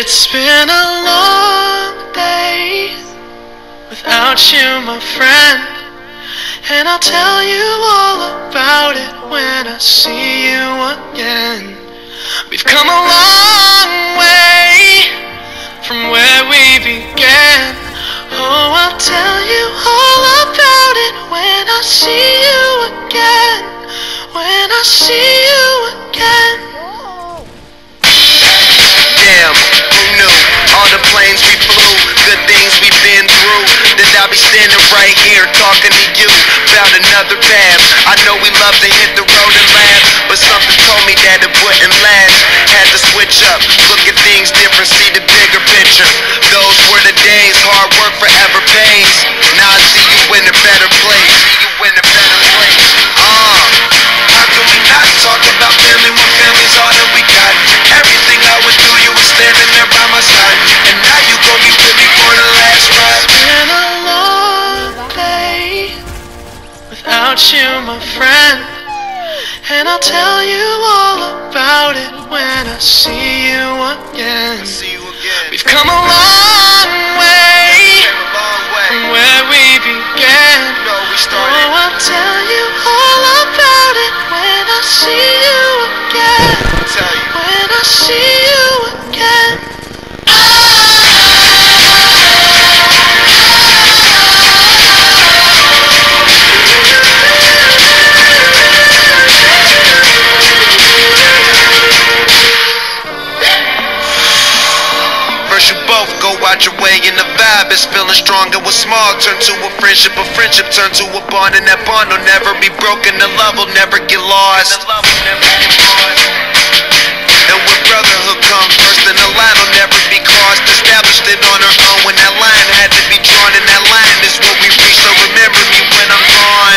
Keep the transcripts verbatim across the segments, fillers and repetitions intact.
It's been a long day without you, my friend, and I'll tell you all about it when I see you again. We've come a long way from where we began. Oh, I'll tell you all about it when I see you again. When I see you again. Damn, who knew? All the planes we flew, good things we've been through. That I'll be standing right here talking to you about another path. I know we love to hit the road and laugh, but something told me that it wouldn't last. Had to switch up, look at things different, see the bigger picture. Those were the days, hard work forever pays. Now I see you in a better place. See you in a better place. Uh, how can we not talk about family when family's all that we got? Everything I went through, you were standing there by my side, and now you gon' be with me for the last ride. It's been a long day without you, my friend, and I'll tell you all about it when I see you again. I see you again. We've come a long way Came a long way. from where we began. You know we Oh, started. I'll tell you all about it when I see you again. I'll tell you. When I see you again. First you both go out your way and the vibe is feeling strong. And what's small turn to a friendship, a friendship turn to a bond, and that bond will never be broken. The love will never get lost. The love will never get lost. And when brotherhood comes first, then the line will never be crossed. Established it on our own when that line had to be drawn, and that line is what we reach. So remember me when I'm gone.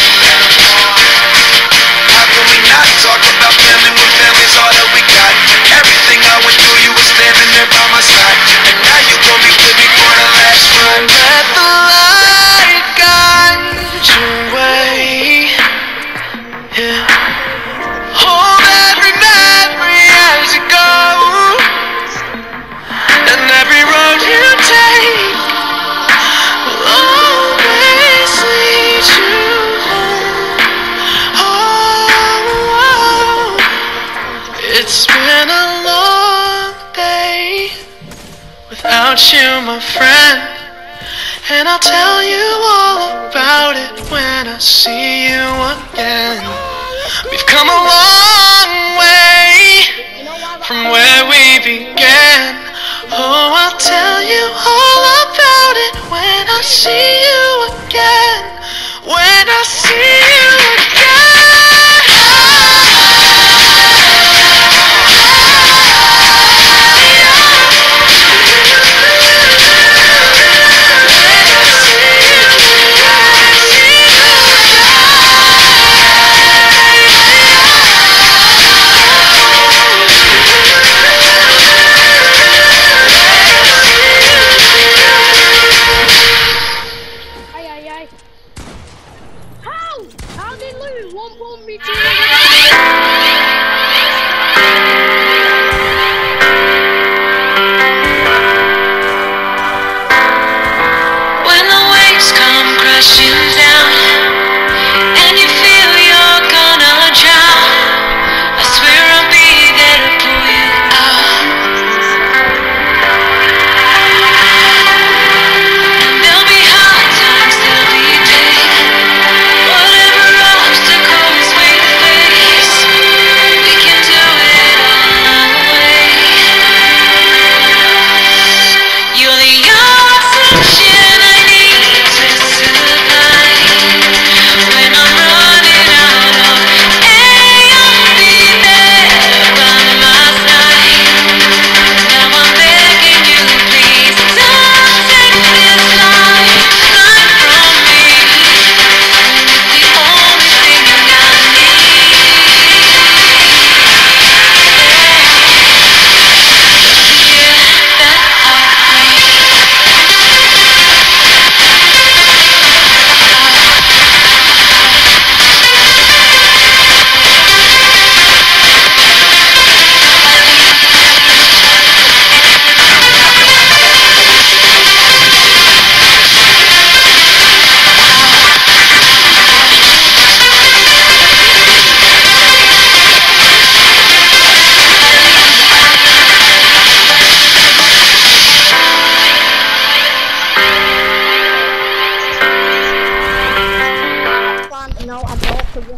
How can we not talk about family when family's all that we got? Everything I went through, you were standing there by my side, and now you gon' be with me for the last ride. Let the light guide your way. Yeah. Hold every memory as you go, and every road you take will always lead you home. Oh, it's been a long day without you, my friend, and I'll tell you all about it when I see you again. We've come a long way from where we began. Oh, I'll tell you all about it when I see you again. When I see you Whatever obstacles we face.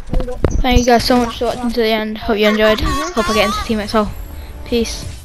Thank you guys so much for watching to the end. Hope you enjoyed. Hope I get into Team X L. Peace.